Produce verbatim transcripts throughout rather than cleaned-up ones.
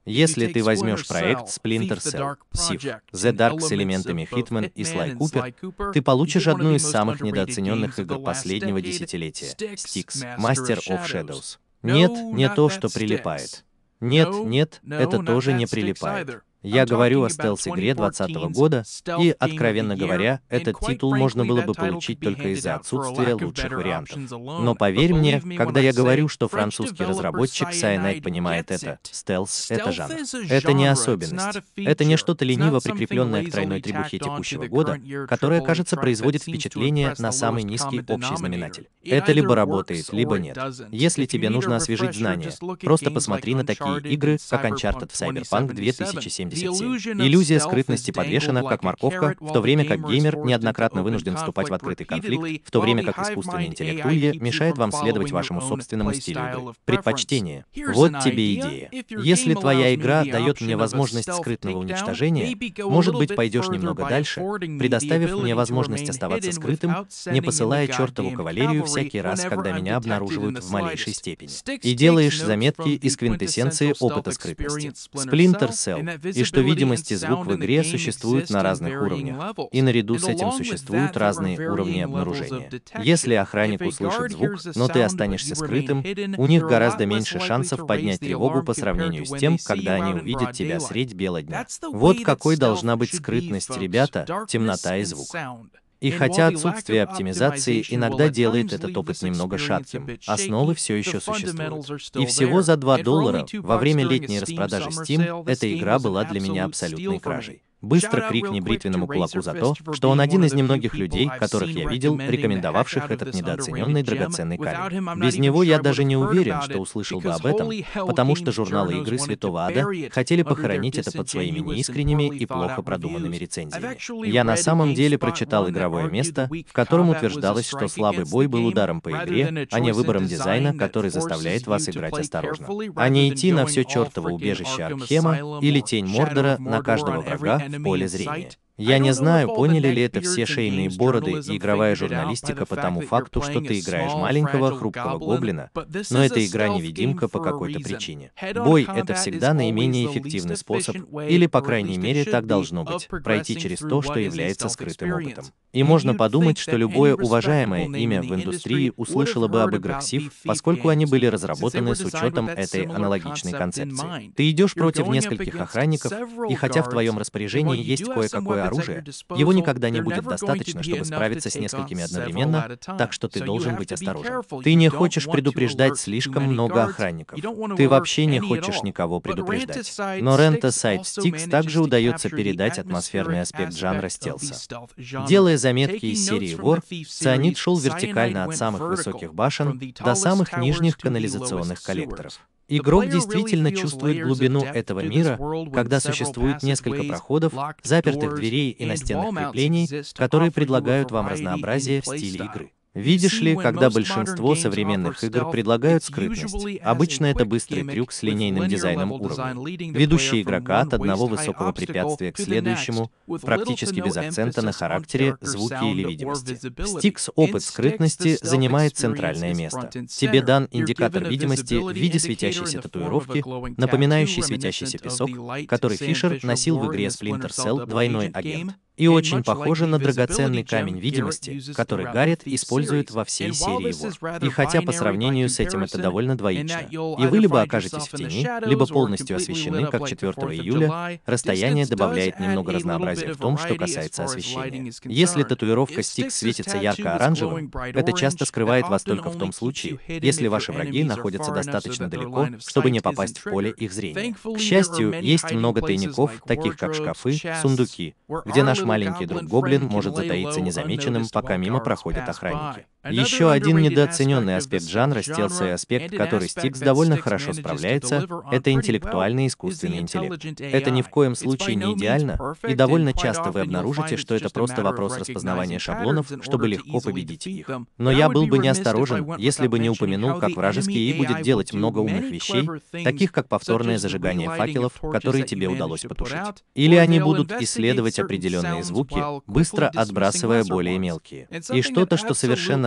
Если ты возьмешь проект Splinter Cell, Civ, The Dark с элементами Hitman и Sly Cooper, ты получишь одну из самых недооцененных игр последнего десятилетия — Styx, Master of Shadows. Нет, не то, что прилипает. Нет, нет, это тоже не прилипает. Я говорю о стелс-игре двадцатого года, и, откровенно говоря, этот титул можно было бы получить только из-за отсутствия лучших вариантов. Но поверь мне, когда я говорю, что французский разработчик Cyanide понимает это, стелс — это жанр. Это не особенность. Это не что-то лениво прикрепленное к тройной требухе текущего года, которое, кажется, производит впечатление на самый низкий общий знаменатель. Это либо работает, либо нет. Если тебе нужно освежить знания, просто посмотри на такие игры, как Uncharted в Cyberpunk две тысячи семьдесят семь. Иллюзия скрытности подвешена, как морковка, в то время как геймер неоднократно вынужден вступать в открытый конфликт, в то время как искусственный интеллект Улья мешает вам следовать вашему собственному стилю игры. Предпочтение. Вот тебе идея. Если твоя игра дает мне возможность скрытного уничтожения, может быть, пойдешь немного дальше, предоставив мне возможность оставаться скрытым, не посылая чертову кавалерию всякий раз, когда меня обнаруживают в малейшей степени. И делаешь заметки из квинтэссенции опыта скрытности. Splinter Cell. И что видимость и звук в игре существуют на разных уровнях. И наряду с этим существуют разные уровни обнаружения. Если охранник услышит звук, но ты останешься скрытым, у них гораздо меньше шансов поднять тревогу по сравнению с тем, когда они увидят тебя средь бела дня. Вот какой должна быть скрытность, ребята, темнота и звук. И хотя отсутствие оптимизации иногда делает этот опыт немного шатким, основы все еще существуют. И всего за два доллара во время летней распродажи Steam эта игра была для меня абсолютной кражей. Быстро крикни бритвенному кулаку за то, что он один из немногих людей, которых я видел, рекомендовавших этот недооцененный драгоценный камень. Без него я даже не уверен, что услышал бы об этом, потому что журналы игры Святого Ада хотели похоронить это под своими неискренними и плохо продуманными рецензиями. Я на самом деле прочитал игровое место, в котором утверждалось, что слабый бой был ударом по игре, а не выбором дизайна, который заставляет вас играть осторожно. А не идти на все чертово убежище Аркхема или тень Мордора на каждого врага в поле зрения. Я не знаю, поняли ли это все шейные бороды и игровая журналистика по тому факту, что ты играешь маленького, хрупкого гоблина, но это игра-невидимка по какой-то причине. Бой — это всегда наименее эффективный способ, или, по крайней мере, так должно быть, пройти через то, что является скрытым опытом. И можно подумать, что любое уважаемое имя в индустрии услышало бы об играх Civ, поскольку они были разработаны с учетом этой аналогичной концепции. Ты идешь против нескольких охранников, и хотя в твоем распоряжении есть кое-какое оружие, его никогда не будет достаточно, чтобы справиться с несколькими одновременно, так что ты должен быть осторожен. Ты не хочешь предупреждать слишком много охранников. Ты вообще не хочешь никого предупреждать. Но Rent a Site Styx также удается передать атмосферный аспект жанра стелса. Делая заметки из серии War, Cyanide шел вертикально от самых высоких башен до самых нижних канализационных коллекторов. Игрок действительно чувствует глубину этого мира, когда существует несколько проходов, запертых дверей и настенных креплений, которые предлагают вам разнообразие в стиле игры. Видишь ли, когда большинство современных игр предлагают скрытность, обычно это быстрый трюк с линейным дизайном уровня, ведущий игрока от одного высокого препятствия к следующему, практически без акцента на характере, звуке или видимости. Styx опыт скрытности занимает центральное место. Тебе дан индикатор видимости в виде светящейся татуировки, напоминающей светящийся песок, который Фишер носил в игре Splinter Cell «Двойной агент». И очень похоже на драгоценный камень видимости, который Гаррет использует во всей серии War. И хотя по сравнению с этим это довольно двоично, и вы либо окажетесь в тени, либо полностью освещены, как четвёртого июля, расстояние добавляет немного разнообразия в том, что касается освещения. Если татуировка Styx светится ярко-оранжевым, это часто скрывает вас только в том случае, если ваши враги находятся достаточно далеко, чтобы не попасть в поле их зрения. К счастью, есть много тайников, таких как шкафы, сундуки, где наш маленький друг Гоблин может затаиться незамеченным, пока мимо проходят охранники. Еще один недооцененный аспект жанра стелса и аспект, который Styx довольно хорошо справляется, это интеллектуальный искусственный интеллект. Это ни в коем случае не идеально, и довольно часто вы обнаружите, что это просто вопрос распознавания шаблонов, чтобы легко победить их. Но я был бы неосторожен, если бы не упомянул, как вражеский эй будет делать много умных вещей, таких как повторное зажигание факелов, которые тебе удалось потушить. Или они будут исследовать определенные звуки, быстро отбрасывая более мелкие. И что-то, что совершенно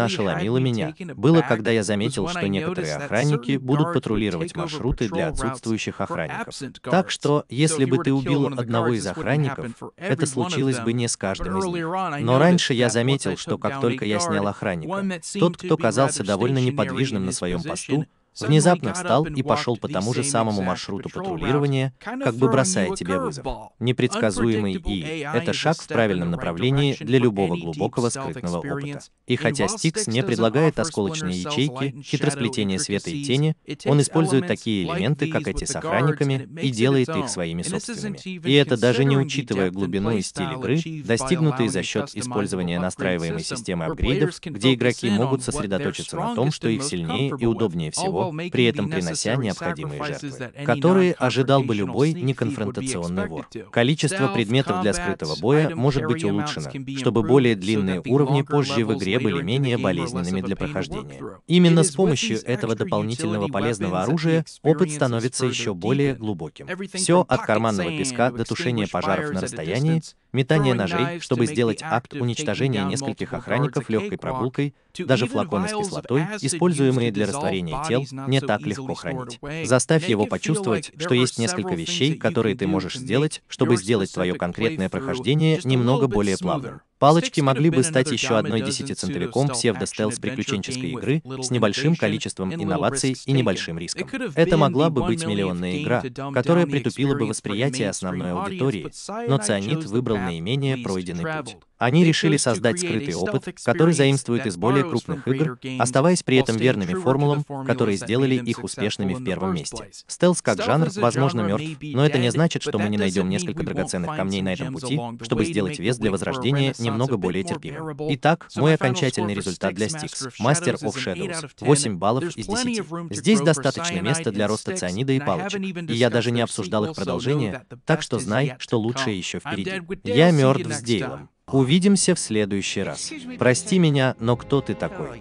ошеломило меня, было, когда я заметил, что некоторые охранники будут патрулировать маршруты для отсутствующих охранников. Так что, если бы ты убил одного из охранников, это случилось бы не с каждым из них. Но раньше я заметил, что как только я снял охранника, тот, кто казался довольно неподвижным на своем посту, внезапно встал и пошел по тому же самому маршруту патрулирования, как бы бросая тебе вызов. Непредсказуемый И — это шаг в правильном направлении для любого глубокого скрытного опыта. И хотя Стикс не предлагает осколочные ячейки, хитросплетение света и тени, он использует такие элементы, как эти с охранниками, и делает их своими собственными. И это даже не учитывая глубину и стиль игры, достигнутые за счет использования настраиваемой системы апгрейдов, где игроки могут сосредоточиться на том, что их сильнее и удобнее всего, при этом принося необходимые жертвы, которые ожидал бы любой неконфронтационный вор. Количество предметов для скрытого боя может быть улучшено, чтобы более длинные уровни позже в игре были менее болезненными для прохождения. Именно с помощью этого дополнительного полезного оружия опыт становится еще более глубоким. Все от карманного песка до тушения пожаров на расстоянии, метание ножей, чтобы сделать акт уничтожения нескольких охранников легкой прогулкой, даже флаконы с кислотой, используемые для растворения тел, не так легко хранить. Заставь его почувствовать, что есть несколько вещей, которые ты можешь сделать, чтобы сделать твое конкретное прохождение немного более плавным. Палочки могли бы стать еще одной десятицентовиком псевдо-стелс приключенческой игры с небольшим количеством инноваций и небольшим риском. Это могла бы быть миллионная игра, которая притупила бы восприятие основной аудитории, но Цианид выбрал наименее пройденный путь. Они решили создать скрытый опыт, который заимствует из более крупных игр, оставаясь при этом верными формулам, которые сделали их успешными в первом месте. Стелс как жанр, возможно, мертв, но это не значит, что мы не найдем несколько драгоценных камней на этом пути, чтобы сделать вес для возрождения немного более терпимым. Итак, мой окончательный результат для Стикс — Master of Shadows — восемь баллов из десяти. Здесь достаточно места для роста цианида и палочек, и я даже не обсуждал их продолжение, так что знай, что лучшее еще впереди. Я мертв с Дейлом. Увидимся в следующий раз. Прости меня, но кто ты такой?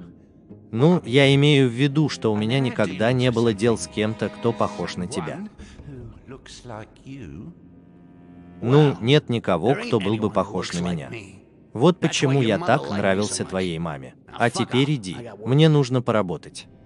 Ну, я имею в виду, что у меня никогда не было дел с кем-то, кто похож на тебя. Ну, нет никого, кто был бы похож на меня. Вот почему я так нравился твоей маме. А теперь иди, мне нужно поработать.